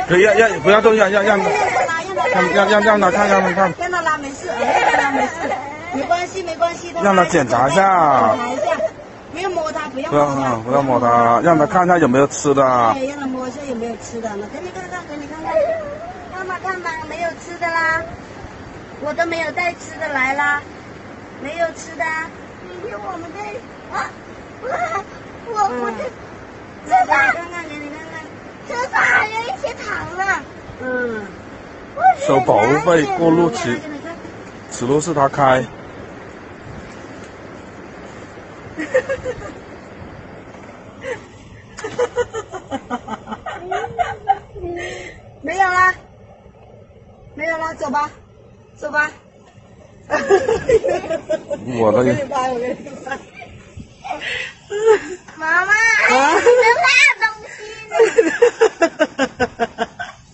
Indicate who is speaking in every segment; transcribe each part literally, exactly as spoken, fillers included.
Speaker 1: 可以让让不要动，让让让让让让让他看看看。
Speaker 2: 让他拉没事，让他拉没事，没关系没关系。
Speaker 1: 让他检查一下。
Speaker 2: 检查一下，不要摸它，不要
Speaker 1: 不要
Speaker 2: 摸它，
Speaker 1: 不要摸它，让他看看有没有吃的。
Speaker 2: 对，让他摸一下有没有吃的。那给你看看，给你看看，看吧看吧，没有吃的啦，我都没有带吃的来啦，没有吃的。明天我们带啊，我我这这上看看给你看看，这上还有一些糖呢。嗯。
Speaker 1: 收保护费过路期，此路是他开。
Speaker 2: 没有啦，没有啦，走吧，走吧。
Speaker 1: 我的。
Speaker 2: 我给你拍，我给你拍。妈妈，啊、你的辣东西。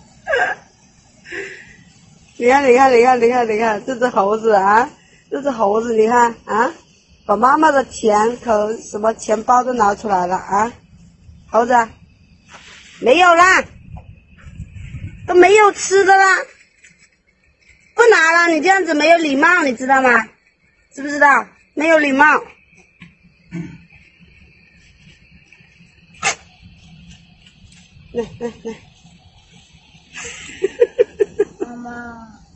Speaker 2: 你看，你看，你看，你看，你看，这只猴子啊，这只猴子，你看啊，把妈妈的钱可什么钱包都拿出来了啊，猴子，没有啦，都没有吃的啦，不拿了，你这样子没有礼貌，你知道吗？知不知道？没有礼貌。来来来，妈妈。